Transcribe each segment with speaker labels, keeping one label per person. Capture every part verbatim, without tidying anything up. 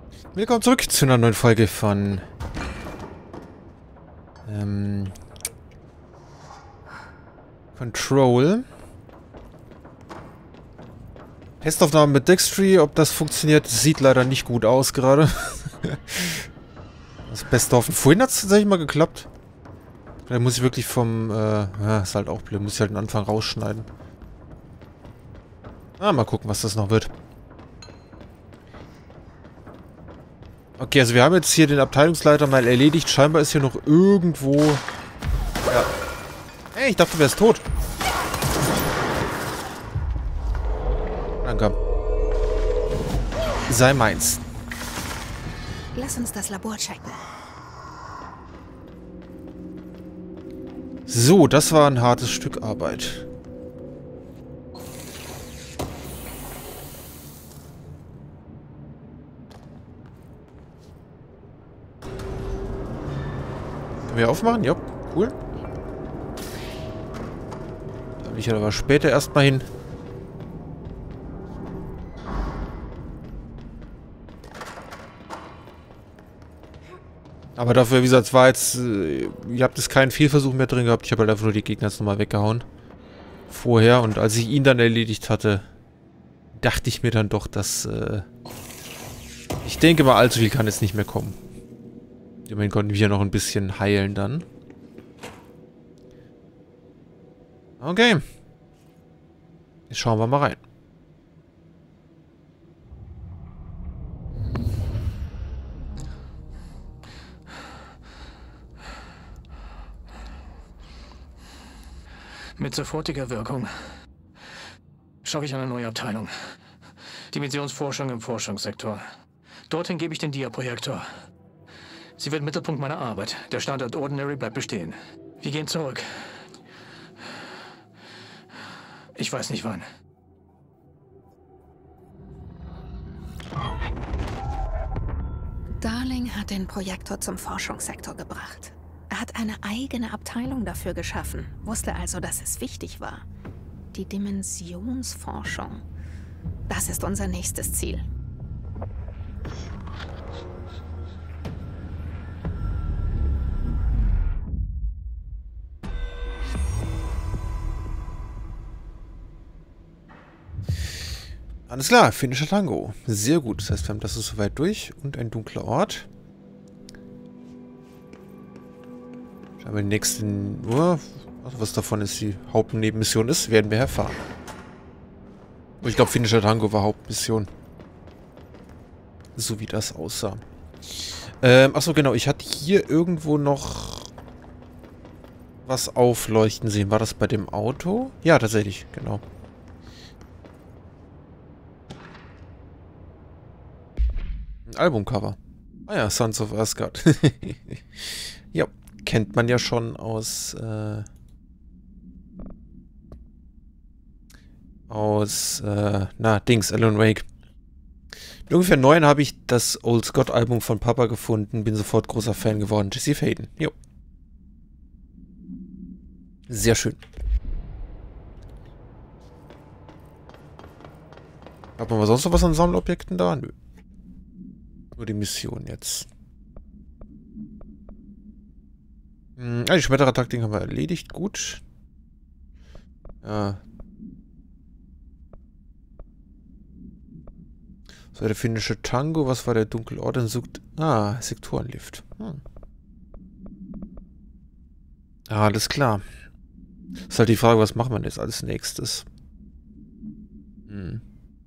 Speaker 1: Willkommen zurück zu einer neuen Folge von ähm, Control. Testaufnahme mit Dextry, ob das funktioniert, sieht leider nicht gut aus gerade. Das Beste hoffen. Vorhin hat es tatsächlich mal geklappt. Da muss ich wirklich vom, äh, ja, ist halt auch blöd, muss ich halt den Anfang rausschneiden. Ah, mal gucken, was das noch wird. Okay, also wir haben jetzt hier den Abteilungsleiter mal erledigt. Scheinbar ist hier noch irgendwo... Ja. Hey, ich dachte, du wärst tot. Danke. Sei meins.
Speaker 2: Lass uns das Labor checken.
Speaker 1: So, das war ein hartes Stück Arbeit. Können wir aufmachen? Ja, cool. Da will ich aber später erstmal hin. Aber dafür, wie gesagt, es war jetzt... Äh, ihr habt jetzt keinen Fehlversuch mehr drin gehabt. Ich habe halt einfach nur die Gegner jetzt nochmal weggehauen. Vorher. Und als ich ihn dann erledigt hatte, dachte ich mir dann doch, dass... Äh, ich denke mal, allzu viel kann jetzt nicht mehr kommen. Immerhin konnten wir noch ein bisschen heilen dann. Okay. Jetzt schauen wir mal rein.
Speaker 3: Mit sofortiger Wirkung schaffe ich eine neue Abteilung. Dimensionsforschung im Forschungssektor. Dorthin gebe ich den Dia-Projektor. Sie wird Mittelpunkt meiner Arbeit. Der Standort Ordinary bleibt bestehen. Wir gehen zurück. Ich weiß nicht wann.
Speaker 2: Darling hat den Projektor zum Forschungssektor gebracht. Er hat eine eigene Abteilung dafür geschaffen, wusste also, dass es wichtig war. Die Dimensionsforschung. Das ist unser nächstes Ziel.
Speaker 1: Alles klar, finnischer Tango. Sehr gut. Das heißt, wir haben das ist soweit durch. Und ein dunkler Ort. Schauen wir den nächsten... Oh, was davon ist die Hauptnebenmission ist, werden wir erfahren. Ich glaube, finnischer Tango war Hauptmission. So wie das aussah. Ähm, achso, genau. Ich hatte hier irgendwo noch was aufleuchten sehen. War das bei dem Auto? Ja, tatsächlich. Genau. Albumcover. Ah ja, Sons of Asgard. Ja, kennt man ja schon aus äh, aus äh, na, Dings, Alan Wake. Mit ungefähr neun habe ich das Old Scott Album von Papa gefunden, bin sofort großer Fan geworden. Jesse Faden. Jo. Sehr schön. Hat man sonst noch was an Sammelobjekten da? Nö. Nur die Mission jetzt. Hm, ah, die Schmetterer-Taktik haben wir erledigt. Gut. Ja. Das war der finnische Tango. Was war der dunkle Ort? Dann sucht... Ah, Sektorenlift. Hm. Ah, alles klar. Ist halt die Frage, was macht man jetzt als nächstes? Hm.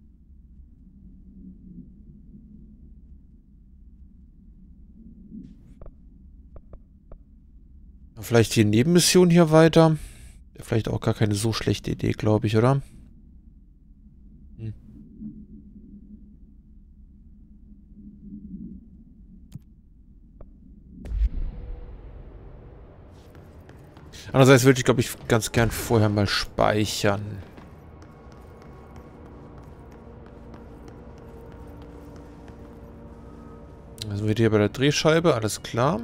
Speaker 1: Vielleicht die Nebenmission hier weiter. Vielleicht auch gar keine so schlechte Idee, glaube ich, oder? Hm. Andererseits würde ich, glaube ich, ganz gern vorher mal speichern. Also wir hier bei der Drehscheibe, alles klar.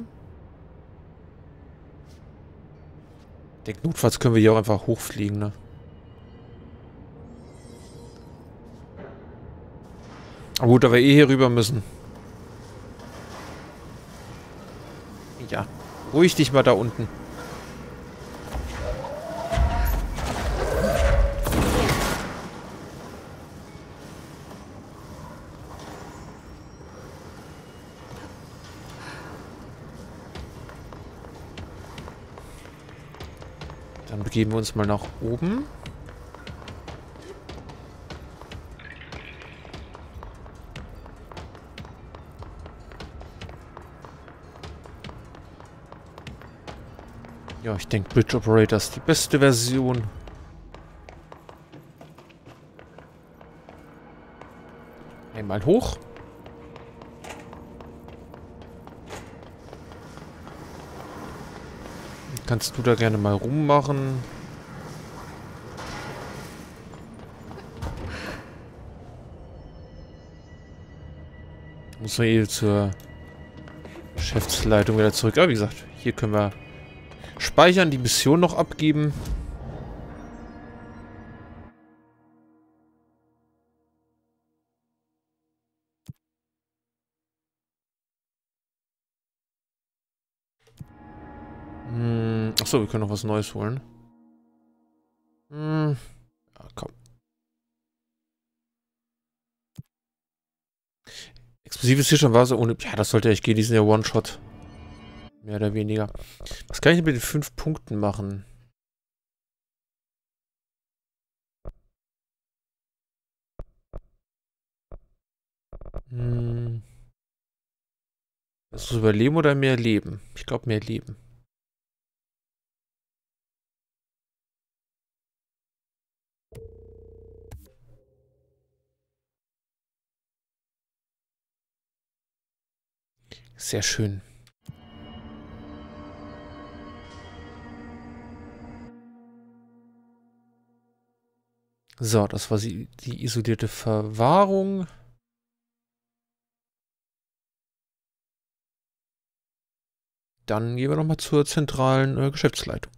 Speaker 1: Ich denke, notfalls können wir hier auch einfach hochfliegen, ne? Aber gut, da wir eh hier rüber müssen. Ja, ruhig dich mal da unten. Dann begeben wir uns mal nach oben. Ja, ich denke, Bridge Operator ist die beste Version. Einmal hoch. Kannst du da gerne mal rummachen. Muss man eh zur Geschäftsleitung wieder zurück. Aber wie gesagt, hier können wir speichern, die Mission noch abgeben. Hm, achso, wir können noch was Neues holen. Hm, ja, komm. Explosives Tischanwasser ohne... Ja, das sollte echt gehen, die sind ja One-Shot. Mehr oder weniger. Was kann ich denn mit den fünf Punkten machen? Hm. Das Überleben oder mehr Leben? Ich glaube mehr Leben. Sehr schön. So, das war die, die isolierte Verwahrung. Dann gehen wir nochmal zur zentralen äh, Geschäftsleitung.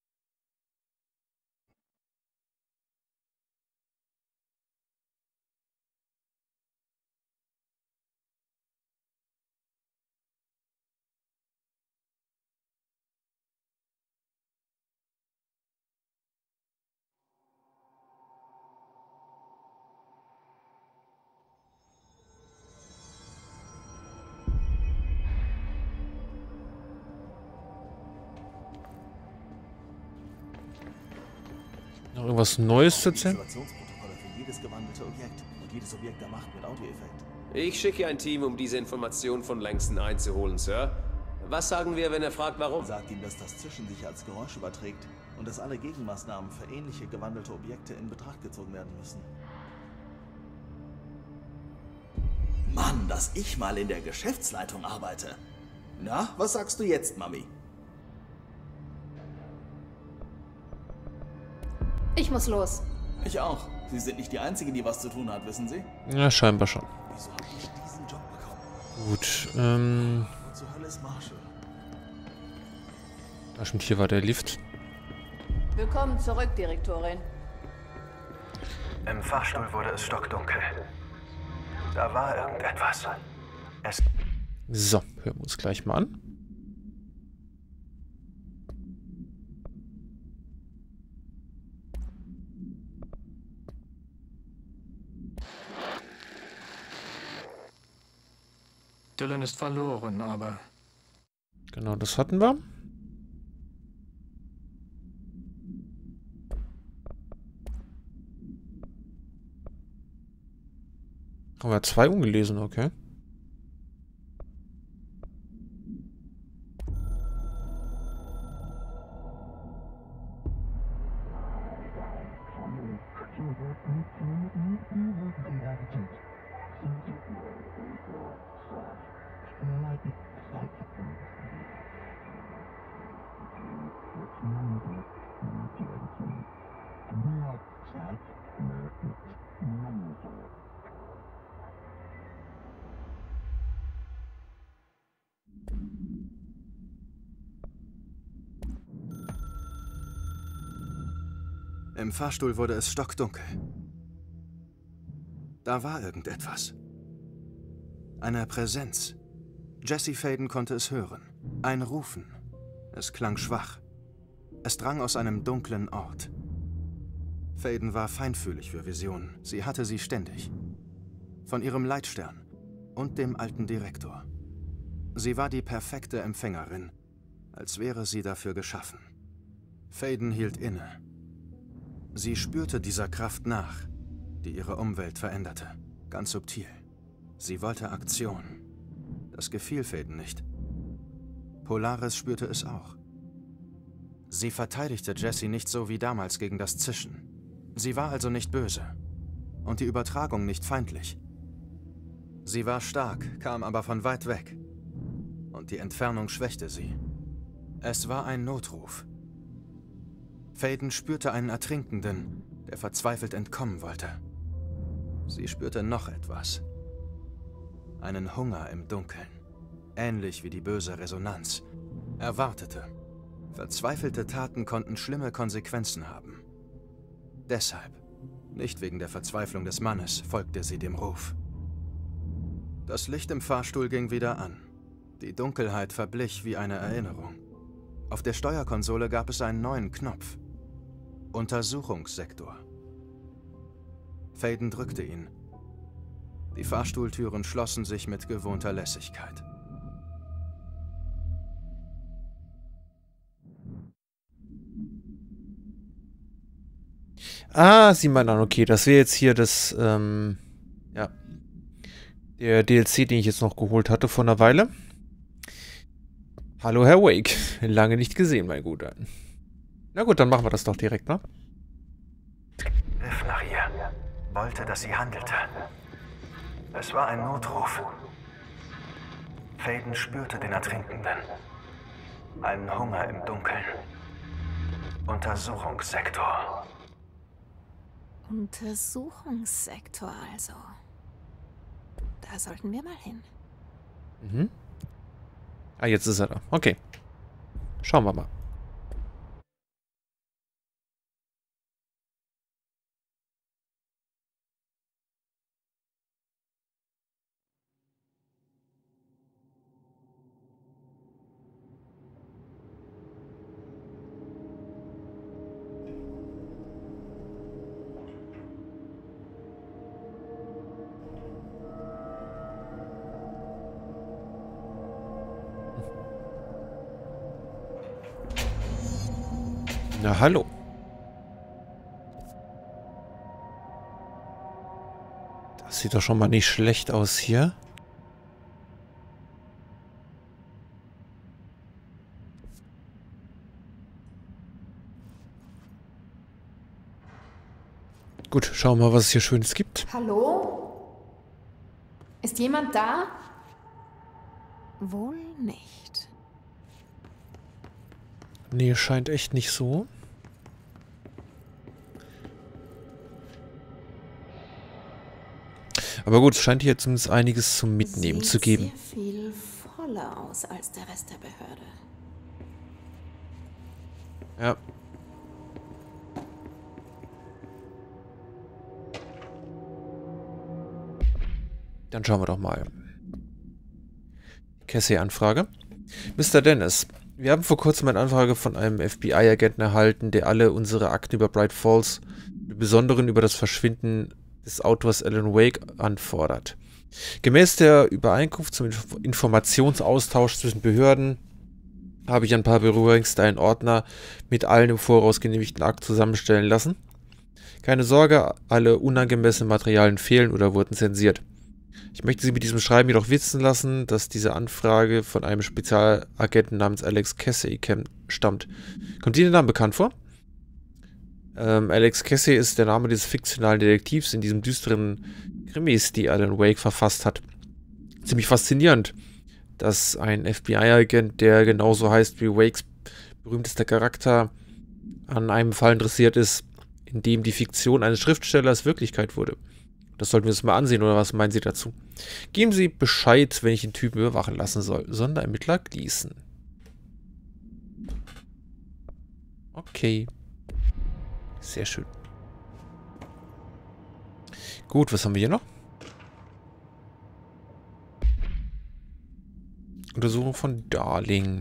Speaker 1: Noch irgendwas Neues zu erzählen?
Speaker 4: Isolationsprotokolle für jedes gewandelte Objekt und jedes Objekt der Macht mit Audioeffekt.
Speaker 5: Ich schicke ein Team, um diese Informationen von Langston einzuholen, Sir. Was sagen wir, wenn er fragt, warum?
Speaker 4: Sagt ihm, dass das Zischen sich als Geräusch überträgt und dass alle Gegenmaßnahmen für ähnliche gewandelte Objekte in Betracht gezogen werden müssen. Mann, dass ich mal in der Geschäftsleitung arbeite. Na, was sagst du jetzt, Mami?
Speaker 6: Ich muss los.
Speaker 4: Ich auch. Sie sind nicht die Einzige, die was zu tun hat, wissen Sie?
Speaker 1: Ja, scheinbar schon.
Speaker 4: Wieso habe ich diesen Job bekommen?
Speaker 1: Gut, ähm...
Speaker 4: Und zur Hölle ist Marshall.
Speaker 1: Da stimmt, hier war der Lift.
Speaker 6: Willkommen zurück, Direktorin.
Speaker 7: Im Fahrstuhl wurde es stockdunkel. Da war irgendetwas. Es...
Speaker 1: So, hören wir uns gleich mal an.
Speaker 3: Dylan ist verloren, aber...
Speaker 1: Genau, das hatten wir. Haben wir zwei ungelesen, okay.
Speaker 7: Im Fahrstuhl wurde es stockdunkel. Da war irgendetwas. Eine Präsenz. Jesse Faden konnte es hören. Ein Rufen. Es klang schwach. Es drang aus einem dunklen Ort. Faden war feinfühlig für Visionen. Sie hatte sie ständig. Von ihrem Leitstern und dem alten Direktor. Sie war die perfekte Empfängerin, als wäre sie dafür geschaffen. Faden hielt inne. Sie spürte dieser Kraft nach, die ihre Umwelt veränderte. Ganz subtil. Sie wollte Aktion. Das gefiel Faden nicht. Polaris spürte es auch. Sie verteidigte Jessie nicht so wie damals gegen das Zischen. Sie war also nicht böse. Und die Übertragung nicht feindlich. Sie war stark, kam aber von weit weg. Und die Entfernung schwächte sie. Es war ein Notruf. Faden spürte einen Ertrinkenden, der verzweifelt entkommen wollte. Sie spürte noch etwas. Einen Hunger im Dunkeln. Ähnlich wie die böse Resonanz. Er wartete. Verzweifelte Taten konnten schlimme Konsequenzen haben. Deshalb, nicht wegen der Verzweiflung des Mannes, folgte sie dem Ruf. Das Licht im Fahrstuhl ging wieder an. Die Dunkelheit verblich wie eine Erinnerung. Auf der Steuerkonsole gab es einen neuen Knopf. Untersuchungssektor. Faden drückte ihn. Die Fahrstuhltüren schlossen sich mit gewohnter Lässigkeit.
Speaker 1: Ah, sieh mal an, okay, das wäre jetzt hier das, ähm, ja, der D L C, den ich jetzt noch geholt hatte vor einer Weile. Hallo, Herr Wake. Lange nicht gesehen, mein Guter. Na gut, dann machen wir das doch direkt, ne?
Speaker 7: Griff nach ihr. Wollte, dass sie handelte. Es war ein Notruf. Faden spürte den Ertrinkenden. Einen Hunger im Dunkeln. Untersuchungssektor.
Speaker 2: Untersuchungssektor also. Da sollten wir mal hin.
Speaker 1: Mhm. Ah, jetzt ist er da. Okay. Schauen wir mal. Na, hallo. Das sieht doch schon mal nicht schlecht aus hier. Gut, schauen wir mal, was es hier Schönes gibt.
Speaker 6: Hallo? Ist jemand da?
Speaker 2: Wohl nicht.
Speaker 1: Nee, scheint echt nicht so. Aber gut, es scheint hier zumindest einiges zum Mitnehmen
Speaker 2: Sieht
Speaker 1: zu geben.
Speaker 2: Sehr viel voller aus als der Rest der Behörde.
Speaker 1: Ja. Dann schauen wir doch mal. Cassie-Anfrage. Mister Dennis, wir haben vor kurzem eine Anfrage von einem F B I-Agenten erhalten, der alle unsere Akten über Bright Falls, im Besonderen über das Verschwinden des Autors Alan Wake, anfordert. Gemäß der Übereinkunft zum Inf Informationsaustausch zwischen Behörden habe ich ein paar Berührungsängste einen Ordner mit allen im Voraus genehmigten Akten zusammenstellen lassen. Keine Sorge, alle unangemessenen Materialien fehlen oder wurden zensiert. Ich möchte Sie mit diesem Schreiben jedoch wissen lassen, dass diese Anfrage von einem Spezialagenten namens Alex Casey stammt. Kommt Ihnen der Name bekannt vor? Ähm, Alex Casey ist der Name dieses fiktionalen Detektivs in diesem düsteren Krimis, die Alan Wake verfasst hat. Ziemlich faszinierend, dass ein F B I-Agent, der genauso heißt wie Wakes berühmtester Charakter, an einem Fall interessiert ist, in dem die Fiktion eines Schriftstellers Wirklichkeit wurde. Das sollten wir uns mal ansehen, oder was meinen Sie dazu? Geben Sie Bescheid, wenn ich den Typen überwachen lassen soll. Sonderermittler Gleason. Okay. Sehr schön. Gut, was haben wir hier noch? Untersuchung von Darling.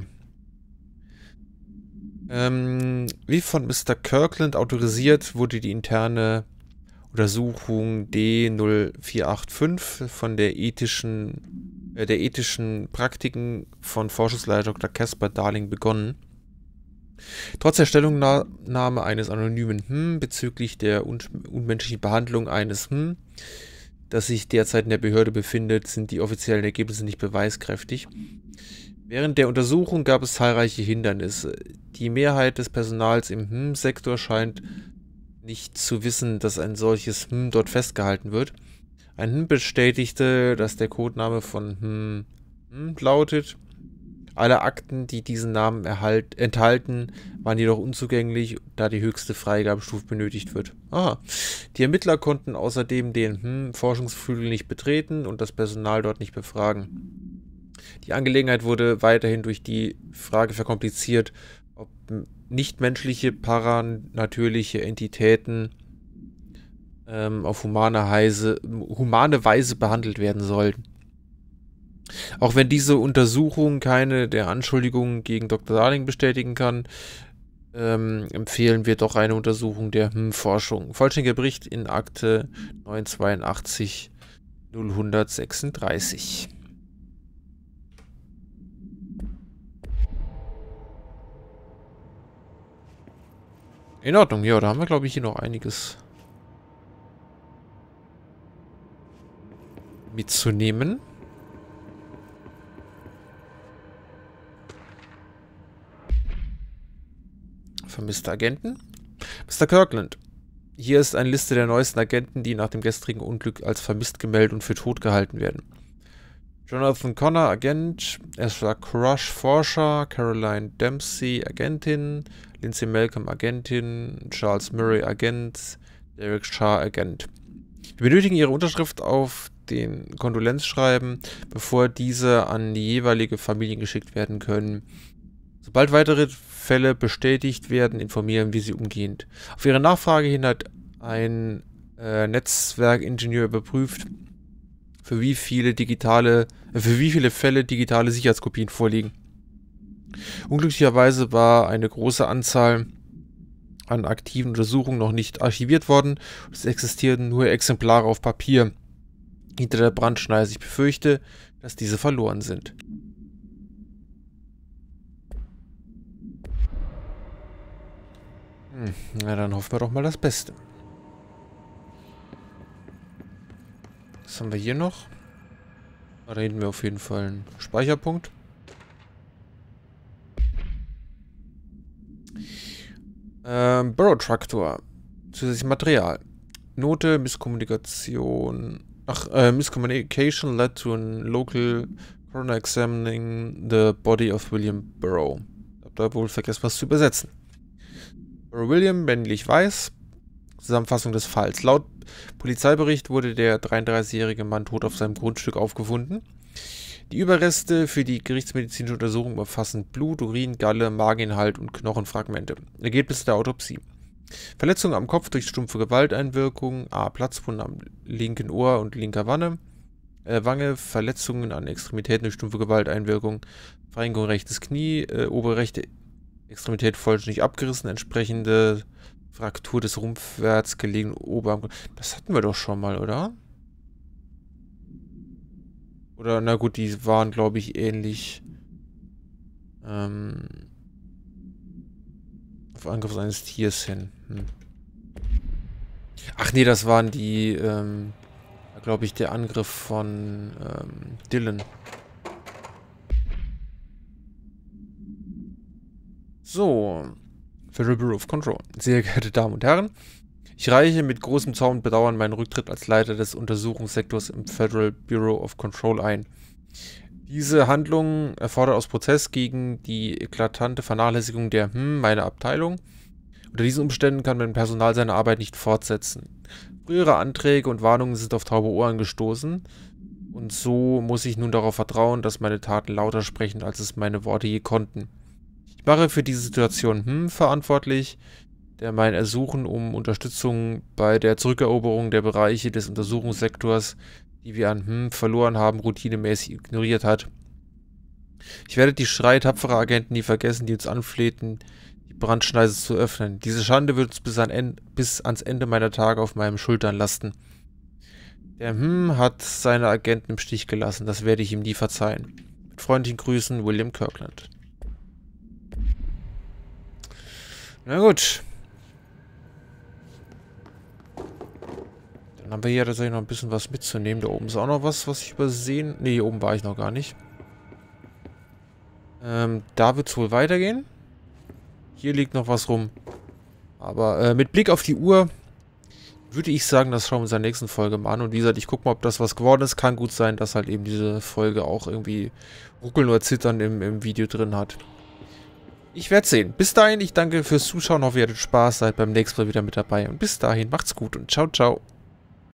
Speaker 1: Ähm, wie von Mister Kirkland autorisiert, wurde die interne Untersuchung D null vier acht fünf von der ethischen, äh, der ethischen Praktiken von Forschungsleiter Doktor Caspar Darling begonnen. Trotz der Stellungnahme eines anonymen Hm bezüglich der un unmenschlichen Behandlung eines Hm, das sich derzeit in der Behörde befindet, sind die offiziellen Ergebnisse nicht beweiskräftig. Während der Untersuchung gab es zahlreiche Hindernisse. Die Mehrheit des Personals im Hm-Sektor scheint nicht zu wissen, dass ein solches Hm dort festgehalten wird. Ein Hm bestätigte, dass der Codename von Hm, hm lautet. Alle Akten, die diesen Namen erhalt, enthalten, waren jedoch unzugänglich, da die höchste Freigabestufe benötigt wird. Aha. Die Ermittler konnten außerdem den hm, Forschungsflügel nicht betreten und das Personal dort nicht befragen. Die Angelegenheit wurde weiterhin durch die Frage verkompliziert, ob nichtmenschliche, paranatürliche Entitäten ähm, auf humane Weise, humane Weise behandelt werden sollten. Auch wenn diese Untersuchung keine der Anschuldigungen gegen Doktor Darling bestätigen kann, ähm, empfehlen wir doch eine Untersuchung der hm Forschung. Vollständiger Bericht in Akte neun zweiundachtzig null sechsunddreißig. In Ordnung, ja, da haben wir, glaube ich, hier noch einiges mitzunehmen. Vermisste Agenten. Mister Kirkland. Hier ist eine Liste der neuesten Agenten, die nach dem gestrigen Unglück als vermisst gemeldet und für tot gehalten werden. Jonathan Connor, Agent. Ezra Crush, Forscher. Caroline Dempsey, Agentin. Lindsay Malcolm, Agentin. Charles Murray, Agent. Derek Shah, Agent. Wir benötigen Ihre Unterschrift auf den Kondolenzschreiben, bevor diese an die jeweilige Familien geschickt werden können. Sobald weitere Fälle bestätigt werden, informieren wir Sie umgehend. Auf Ihre Nachfrage hin hat ein äh, Netzwerkingenieur überprüft, für wie viele digitale, äh, für wie viele Fälle digitale Sicherheitskopien vorliegen. Unglücklicherweise war eine große Anzahl an aktiven Untersuchungen noch nicht archiviert worden. Es existierten nur Exemplare auf Papier hinter der Brandschneise. Ich befürchte, dass diese verloren sind. Hm, na dann hoffen wir doch mal das Beste. Was haben wir hier noch? Da hinten wir auf jeden Fall einen Speicherpunkt. Ähm, Burrow Traktor. Zusätzliches Material. Note, Misskommunikation. Ach, äh, Miscommunication led to a local coroner examining the body of William Burrow. Ich hab da wohl vergessen, was zu übersetzen. Burrow William, männlich weiß. Zusammenfassung des Falls. Laut Polizeibericht wurde der dreiunddreißigjährige Mann tot auf seinem Grundstück aufgefunden. Die Überreste für die gerichtsmedizinische Untersuchung umfassen Blut, Urin, Galle, Mageninhalt und Knochenfragmente. Ergebnis der Autopsie. Verletzungen am Kopf durch stumpfe Gewalteinwirkung, A. Platzwunden am linken Ohr und linker Wange, äh, Wange, Verletzungen an Extremitäten durch stumpfe Gewalteinwirkung, Verengung rechtes Knie, äh, obere rechte Extremität vollständig abgerissen, entsprechende Fraktur des rumpfwärts gelegenen Oberarm. Das hatten wir doch schon mal, oder? Oder, na gut, die waren, glaube ich, ähnlich. Ähm, auf Angriff eines Tiers hin. Hm. Ach nee, das waren die, ähm, glaube ich, der Angriff von ähm, Dylan. So. Federal Bureau of Control. Sehr geehrte Damen und Herren, ich reiche mit großem Zorn und Bedauern meinen Rücktritt als Leiter des Untersuchungssektors im Federal Bureau of Control ein. Diese Handlung erfordert aus Protest gegen die eklatante Vernachlässigung der hm, meiner Abteilung. Unter diesen Umständen kann mein Personal seine Arbeit nicht fortsetzen. Frühere Anträge und Warnungen sind auf taube Ohren gestoßen. Und so muss ich nun darauf vertrauen, dass meine Taten lauter sprechen, als es meine Worte je konnten. Ich mache für diese Situation hm verantwortlich, der mein Ersuchen um Unterstützung bei der Zurückeroberung der Bereiche des Untersuchungssektors, die wir an hm verloren haben, routinemäßig ignoriert hat. Ich werde die Schreie tapferer Agenten nie vergessen, die uns anflehten, die Brandschneise zu öffnen. Diese Schande wird uns bis, an Ende, bis ans Ende meiner Tage auf meinen Schultern lasten. Der Hm hat seine Agenten im Stich gelassen. Das werde ich ihm nie verzeihen. Mit freundlichen Grüßen, William Kirkland. Na gut. Dann haben wir hier tatsächlich noch ein bisschen was mitzunehmen. Da oben ist auch noch was, was ich übersehen... Ne, hier oben war ich noch gar nicht. Ähm, da wird es wohl weitergehen. Hier liegt noch was rum. Aber äh, mit Blick auf die Uhr würde ich sagen, das schauen wir uns in der nächsten Folge mal an. Und wie gesagt, ich gucke mal, ob das was geworden ist. Kann gut sein, dass halt eben diese Folge auch irgendwie ruckeln oder zittern im, im Video drin hat. Ich werde sehen. Bis dahin, ich danke fürs Zuschauen. Hoffe, ihr hattet Spaß. Seid beim nächsten Mal wieder mit dabei. Und bis dahin, macht's gut und ciao, ciao.